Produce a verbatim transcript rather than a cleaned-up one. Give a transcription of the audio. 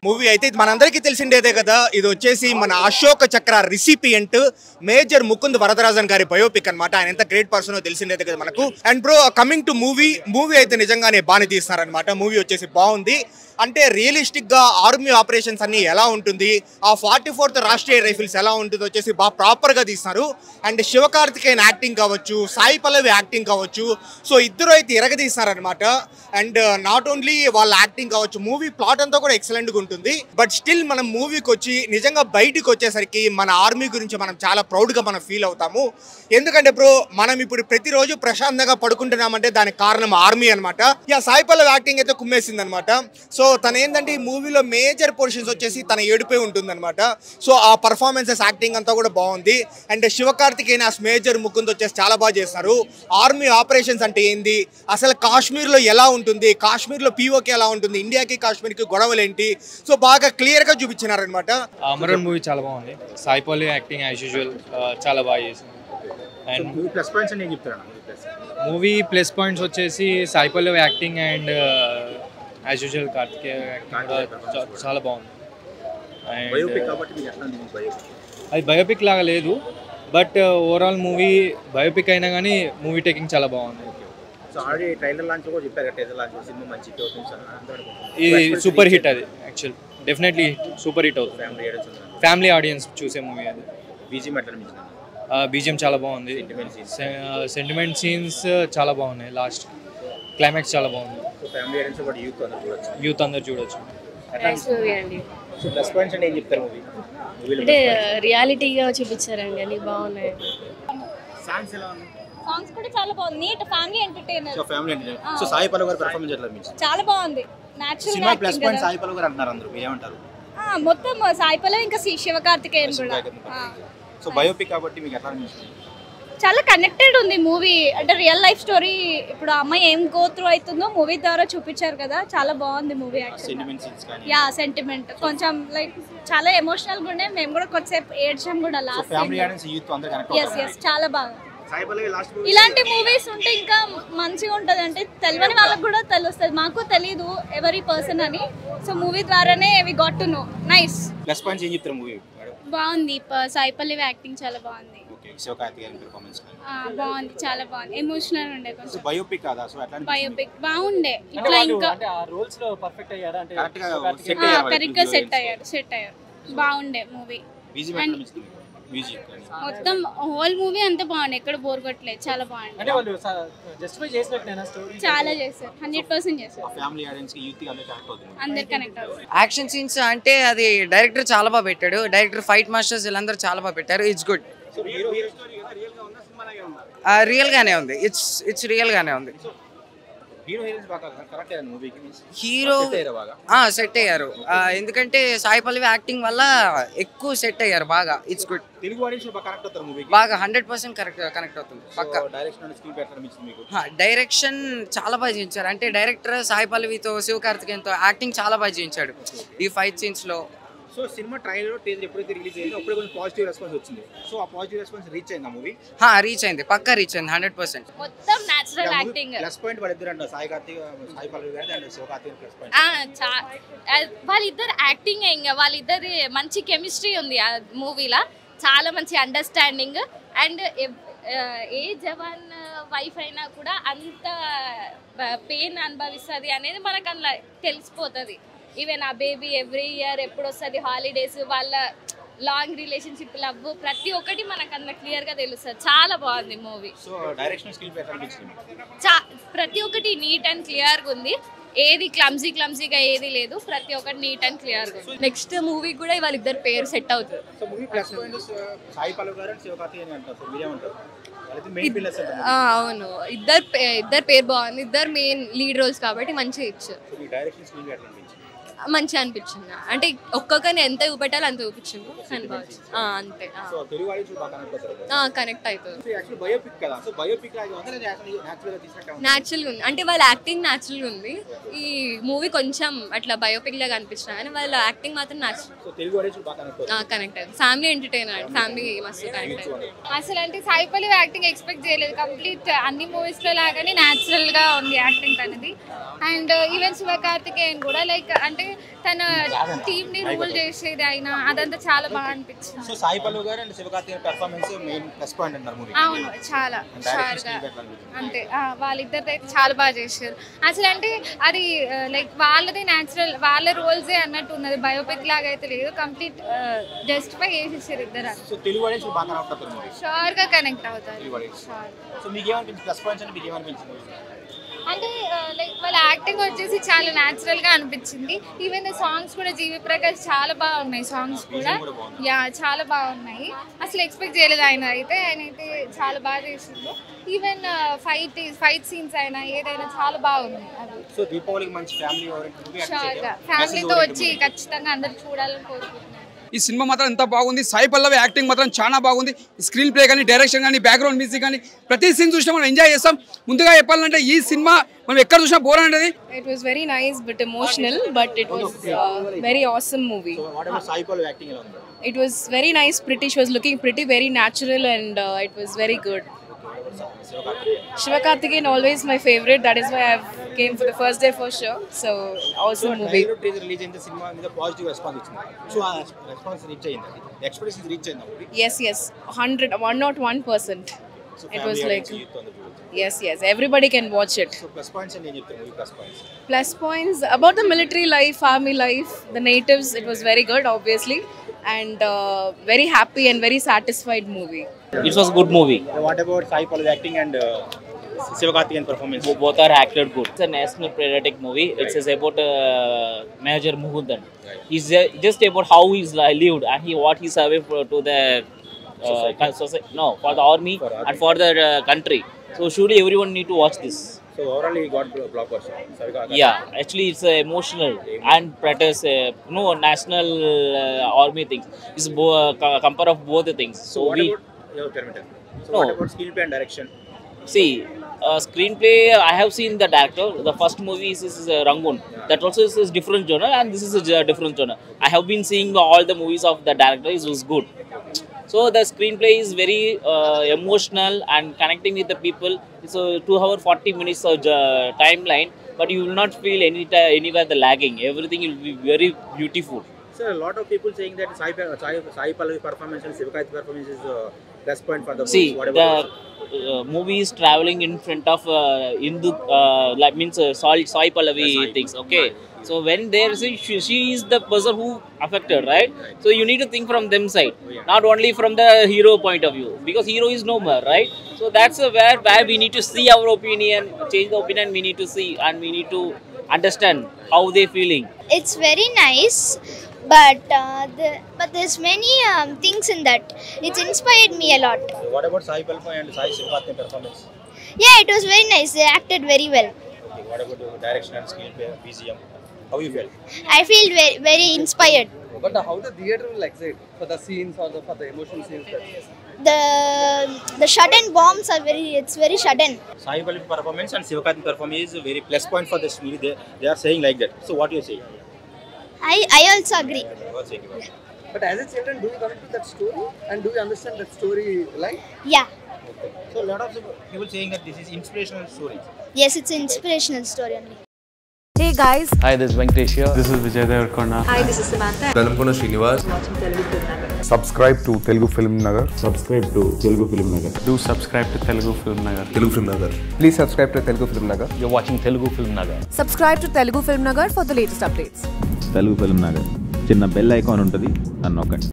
Movie అయితే ఇది మనందరికీ తెలిసిందేదే కదా. ఇది వచ్చేసి మన అశోక చక్ర రిసిపియంట్ మేజర్ ముకుంద్ వరదరాజన్ గారి బయోపిక్ అనమాట. ఆయన ఎంత గ్రేట్ పర్సన్ తెలిసిందేదే కదా మనకు. And bro coming to movie movie అయితే నిజంగానే బాగానే తీస్తున్నారనమాట. మూవీ వచ్చేసి బాగుంది. అంటే రియలిస్టిక్ గా ఆర్మీ ఆపరేషన్స్ అన్ని ఎలా ఉంటుంది, ఆ ఫార్టీ ఫోర్త్ రాష్ట్రీయ రైఫిల్స్ ఎలా ఉంటుంది వచ్చేసి బాగా ప్రాపర్ గా తీస్తున్నారు. అండ్ శివకార్తికేయన్ యాక్టింగ్ కావచ్చు, సాయి పల్లవి యాక్టింగ్ కావచ్చు, సో ఇద్దరు అయితే ఎరగదీస్తున్నారు అనమాట. అండ్ నాట్ ఓన్లీ వాళ్ళ యాక్టింగ్ కావచ్చు, మూవీ ప్లాట్ అంతా కూడా ఎక్సలెంట్ గా ఉంటుంది. బట్ స్టిల్ మనం మూవీకి వచ్చి నిజంగా బయటికి వచ్చేసరికి మన ఆర్మీ గురించి మనం చాలా ప్రౌడ్ గా మనం ఫీల్ అవుతాము. ఎందుకంటే బ్రో మనం ఇప్పుడు ప్రతిరోజు ప్రశాంతంగా పడుకుంటున్నామంటే దానికి కారణం ఆర్మీ అనమాట. యా సాయి పల్లవి యాక్టింగ్ అయితే కుమ్మేసింది అనమాట. సో తన ఏంటంటే ఈ మూవీలో మేజర్ పోర్షన్స్ వచ్చేసి తన ఏడుపై ఉంటుంది అనమాట. సో ఆ పర్ఫార్మెన్సెస్ యాక్టింగ్ అంతా కూడా బాగుంది. అండ్ శివకార్తికేయన్ ఆ మేజర్ ముకుంద్ వచ్చేసి చాలా బాగా చేస్తారు. ఆర్మీ ఆపరేషన్స్ అంటే ఏంది, అసలు కాశ్మీర్లో ఎలా ఉంటుంది, కాశ్మీర్లో పీఓకే ఎలా ఉంటుంది, ఇండియాకి కాశ్మీర్కి గొడవలు ఏంటి, సో బాగా క్లియర్ గా చూపించినారు అనమాట. అమరన్ మూవీ చాలా బాగుంది. Sai Pallavi acting as usual చాలా బాగా చేసింది. అండ్ ప్లస్ పాయింట్స్ అని చెప్తాను. మూవీ ప్లస్ పాయింట్స్ వచ్చేసి Sai Pallavi acting and as usual Karthikeya acting కూడా చాలా బాగుంది. అది బయోపిక్ లాగా లేదు, బట్ ఓవరాల్ మూవీ బయోపిక్ అయినా కానీ మూవీ టేకింగ్ చాలా బాగుంది. ఇది సూపర్ హిట్, అది యాక్చువల్ డెఫినెట్లీ సూపర్ హిట్ అవుతుంది. ఫ్యామిలీ ఆడియన్స్ చూసే మూవీ అది. బీజిఎం చాలా బాగుంది. సెంటిమెంట్ సీన్స్ చాలా బాగున్నాయి. లాస్ట్ క్లైమాక్స్ చాలా బాగుంది. యూత్ అందరు చూడొచ్చు. అంటే రియాలిటీగా చూపించారండి, అన్ని బాగున్నాయి. సాంగ్స్ కూడా చాలా బాగుంది. Neat family entertainer. So family entertainer. So Sai Pallavi గారి పర్ఫార్మెన్స్ ఎట్లా అనిపించింది? చాలా బాగుంది. Natural cinema plus point Sai Pallavi గారు అంటున్నారు అందరూ, ఏమంటారు? ఆ మొత్తం సాయి పల్లవి ఇంకా శివకార్తికేయన్ కూడా. సో బయోపిక్ కాబట్టి మీకు ఎట్లా అనిపించింది? చాలా కనెక్టెడ్ ఉంది మూవీ. అంటే రియల్ లైఫ్ స్టోరీ, ఇప్పుడు అమ్మాయి ఏం గో త్రూ అవుతుందో మూవీ ద్వారా చూపించారు కదా. చాలా బాగుంది మూవీ యాక్చువల్లీ. యా సెంటిమెంట్ కొంచెం లైక్ చాలా ఎమోషనల్ గా ఉండే. మేము కూడా కొంచెంసేపు ఏడ్చాం కూడా లాస్ట్. ఎస్ ఎస్ చాలా బాగా. ఇలాంటి మూవీస్ ఉంటే ఇంకా మంచిగా ఉంటుంది. అంటే తెలియని వాళ్ళకి కూడా తెలుస్తుంది, మాకు తెలీదు ఎవరి పర్సన్ అని. సో మూవీ ద్వారానే we got to know. Nice. Plus points ఏం చెప్తారు మూవీ? బాగుంది. సాయి పల్లవి యాక్టింగ్ చాలా బాగుంది. శివకార్తికేయన్ పర్ఫార్మెన్స్ బాగుంది, చాలా బాగుంది. ఎమోషనల్ ఉండే కొంచెం. బయోపిక్ కాదా? సో అట్లా బయోపిక్ బాగుండే. ఇట్లా ఇంకా అంటే ఆ రోల్స్ లో పర్ఫెక్ట్ అయ్యారా? అంటే కరెక్ట్ గా సెట్ అయ్యారు. కరెక్ట్ గా సెట్ అయ్యారు సెట్ అయ్యారు బాగుండే మూవీ. మ్యూజిక్ మొత్తం హోల్ మూవీ అంతా బాగుంది, ఎక్కడ బోర్ కొట్టలేదు. చాలా బాగుంది. అంటే వాళ్ళు జస్టిఫై చేసినట్టేనా స్టోరీ? చాలా చేశారు, హండ్రెడ్ పర్సెంట్ చేశారు. ఫ్యామిలీ ఆడియన్స్ కి యూత్ కి అందరూ కనెక్ట్ అవుతుంది. అందరు కనెక్ట్ అవుతారు. యాక్షన్ సీన్స్ అంటే అది డైరెక్టర్ చాలా బాగా పెట్టాడు. డైరెక్టర్, ఫైట్ మాస్టర్స్ వీళ్ళందరూ చాలా బాగా పెట్టారు. It's good. రియల్ గానే ఉంది. ఇట్స్ ఇట్స్ రియల్ గానే ఉంది. హీరో సెట్ అయ్యారు, ఎందుకంటే సాయి పల్లవి యాక్టింగ్ వల్ల ఎక్కువ సెట్ అయ్యారు బాగా. It's good. బాగా హండ్రెడ్ పర్సెంట్ కరెక్ట్ కనెక్ట్ అవుతుంది పక్కా. డైరెక్షన్ చాలా బాగా చేయించారు. అంటే డైరెక్టర్ సాయి పల్లవితో శివకార్తికేయన్తో యాక్టింగ్ చాలా బాగా చేయించాడు ఈ ఫైట్ సీన్స్ లో. సో సినిమా ట్రైలర్ టీజర్ ఎప్పుడైతే రిలీజ్ అయిందో అప్పుడే కొంచెం పాజిటివ్ రెస్పాన్స్ వచ్చింది. సో ఆ పాజిటివ్ రెస్పాన్స్ రీచ్ అయింది ఆ మూవీ? హా రీచ్ అయింది, పక్కా రీచ్ అయింది హండ్రెడ్ పర్సెంట్. మొత్తం నేచురల్ యాక్టింగ్. ప్లస్ పాయింట్ వాళ్ళిద్దరు అంట, సాయి కార్తిక్ సాయి పల్లవి గారి అండ్ శివకార్తికేయన్ ప్లస్ పాయింట్. వాళ్ళిద్దరు యాక్టింగ్, ఇంకా వాళ్ళిద్దరు మంచి కెమిస్ట్రీ ఉంది ఆ మూవీలో. చాలా మంచి understanding. And a jawan wife అయినా కూడా అంత పెయిన్ అనుభవిస్తుంది అనేది మనకు అందులో తెలిసిపోతుంది. ఈవెన్ ఆ బేబీ ఎవ్రీ ఇయర్ ఎప్పుడు వస్తుంది, హాలిడేస్, వాళ్ళ లాంగ్ రిలేషన్షిప్, లవ్, ప్రతి ఒక్కటి మనకు అందులో క్లియర్ గా తెలుస్తుంది. చాలా బాగుంది మూవీ. సో డైరెక్షన్ స్కిల్ ఎట్లా అనిపించింది? ప్రతి ఒక్కటి నీట్ అండ్ క్లియర్ గా ఉంది. ఏది క్లమ్జీ క్లమ్జీగా ఏది లేదు, ప్రతి ఒక్కటి నీట్ అండ్ క్లియర్ గా. నెక్స్ట్ మూవీ కూడా వాళ్ళిద్దరు పేరు సెట్ అవుతుంది. So movie plus point Sai Pallavi గారు అండ్ శివకార్తికేయన్ అంటారు. సో మీరేమంటారు? అవును, ఇద్దరు ఇద్దరు పేరు బాగుంది. ఇద్దరు మెయిన్ లీడ్ రోల్స్ కాబట్టి మంచిగా ఇచ్చారు. మంచిగా అనిపించింది. అంటే ఒక్కొక్కరిని ఎంత చూపెట్టాలో అంత చూపించింది అనుకోవచ్చు. అంతే, కనెక్ట్ అవుతుంది. న్యాచురల్ ఉంది. అంటే వాళ్ళ యాక్టింగ్ న్యాచురల్ ఉంది. ఈ మూవీ కొంచెం అట్లా బయోపిక్ లాగా అనిపించిన కానీ వాళ్ళ యాక్టింగ్ మాత్రం న్యాచురల్ కనెక్ట్ అవుతుంది. ఫ్యామిలీ ఎంటర్టైనర్, ఫ్యామిలీ మస్తు కనెక్ట్ అవుతుంది. అసలు అంటే సాయి పల్లవి యాక్టింగ్ ఎక్స్పెక్ట్ చేయలేదు. కంప్లీట్ అన్ని మూవీస్ లో లాగానే న్యాచురల్ గా ఉంది యాక్టింగ్ అనేది. అండ్ ఈవెన్ శివకార్తికేయన్ కూడా లైక్ అంటే తన టీంని రూల్ చేసేది అయినా అదంతా చాలా బాగా అనిపించింది. సో సాయి పల్లవి గారు and Sivakarthikeyan performance main plus point అంటారు మూవీ. అవును, చాలా షార్గా అంతే. వాళ్ళిద్దరితో అయితే చాలా బాగా చేశారు. అసలు అంటే అది లైక్ వాళ్ళది న్యాచురల్ వాళ్ళ రోల్సే అన్నట్టు ఉన్నది, బయోపిక్ లాగా అయితే లేదు. కంప్లీట్ జస్టిఫై చేసేసారు ఇద్దరు. సో తెలుగు ఆడియన్స్ బాగా కనెక్ట్ అవుతారు మూవీ. షూర్గా కనెక్ట్ అవుతారు. సో మీకు ఏమనిపించింది ప్లస్ పాయింట్స్ అంటే మీకు ఏమనిపించింది? అంటే లైక్ వాళ్ళ యాక్టింగ్ వచ్చేసి చాలా న్యాచురల్ గా అనిపించింది. ఈవెన్ సాంగ్స్ కూడా జీవి ప్రకాష్ చాలా బాగున్నాయి, సాంగ్స్ కూడా యా చాలా బాగున్నాయి. అసలు ఎక్స్పెక్ట్ చేయలేదు ఆయన అయితే ఆయన అయితే చాలా బాగా చేసిండు. ఈవెన్ ఫైట్ ఫైట్ సీన్స్ అయినా ఏదైనా చాలా బాగున్నాయి. సో దీపావళికి మంచి ఫ్యామిలీ ఓరియంటెడ్ మూవీ. షూర్గా ఫ్యామిలీతో వచ్చి ఖచ్చితంగా అందరు చూడాలని కోరుకుంటున్నాను. ఈ సినిమా మాత్రం ఎంత బాగుంది. సాయి పల్లవి యాక్టింగ్ మాత్రం చాలా బాగుంది. స్క్రీన్ ప్లే కానీ, డైరెక్షన్ కానీ, బ్యాక్గ్రౌండ్ మ్యూజిక్ కానీ ప్రతి సీన్ చూసినా మనం ఎంజాయ్ చేస్తాం. ముందుగా చెప్పాలంటే ఈ సినిమా మనం ఎక్కడ చూసినా బోర్ అనేది. It was very nice but emotional, but it was uh, very awesome movie. So what about Sai Pallavi acting ఎలా ఉంది? It was very nice, pretty. She was looking pretty, very natural, and uh, it was very good. Sivakarthikeyan always my favorite. That is why I came for the first day for sure. So awesome movie. So trailer release అయిన సినిమా మీద positive response వచ్చింది. So ఆ response reach అయ్యింది. Expectations reach అయ్యింది movie. Yes, yes, one hundred, one hundred one percent. So it was like like yes, yes, everybody can watch it. So plus points and ఏం చెప్తారు movie plus points? Plus points about the military life, army life, the natives. It was very good, obviously, and uh, very happy and very satisfied movie. It was a good movie. What about Sai Pallavi acting and uh, Sivakarthikeyan performance? Both are acted good. It's a national patriotic movie. It's right. about uh, Major Mahendran. Right. It's uh, just about how he's uh, lived and he what he survived for, to the uh, society. Society. No, for the army, for army. and for the uh, country. So surely everyone need to watch this. So overall he got blockbuster. Yeah, actually it's uh, emotional and practice uh, no national uh, army things. It's bo- uh, compare of both the things. So, so what we. About, yeah, permitted. So no. what about screenplay and direction? See, uh, screenplay, I have seen the director. The first movie is, is uh, Rangoon. Yeah. That also is a different genre and this is a uh, different genre. I have been seeing all the movies of the director. It was good. So the screenplay is very uh, emotional and connecting with the people. It's a two hour forty minutes of uh, timeline, but you will not feel any t- anywhere the lagging. Everything will be very beautiful. So a lot of people saying that Sai, Sai, Sai Pallavi performance and Sivakarthikeyan performance is uh, plus point for the movie. See, the uh, movie is traveling in front of uh, Hindu, uh, like means uh, Sai, Sai Pallavi Sai. things. Okay, right. So when there is she, she is the person who affected, right? right? So you need to think from them side, oh, yeah. not only from the hero point of view, because hero is no more, right? So that's uh, where where we need to see our opinion, change the opinion. We need to see and we need to understand how they feeling. It's very nice. But uh, the, but there's many um, things in that. It's inspired me a lot. So what about Sai Pallavi and Sai Sivakarthikeyan performance? Yeah, it was very nice. They acted very well. Okay, what about the direction and screenplay, B G M? How you felt? I feel very, very inspired. But how the theater will excite for the scenes or the, for the emotion scenes? The the sudden bombs are very. It's very sudden. Sai Pallavi performance and Sivakarthikeyan performance is a very plus point for this movie. They, they are saying like that. So what do you say? I, I also agree. But as a children, do you connect to that story and do you understand that story like? Yeah. Okay. So a lot of people saying that this is inspirational story. Yes, it's an inspirational story only. Hey guys. Hi, this is Venkatesh here. This is Vijay Devarkonda. Hi, this is Samantha. Velamkona Srinivas. Watching Telugu FilmNagar. Subscribe to Telugu FilmNagar. Subscribe to Telugu FilmNagar. Do subscribe to Telugu FilmNagar. Telugu FilmNagar. Please subscribe to Telugu FilmNagar. You're watching Telugu FilmNagar. Subscribe to Telugu FilmNagar for the latest updates. Telugu FilmNagar. చిన్న bell icon ఉంటుంది, అన్న నొక్కండి.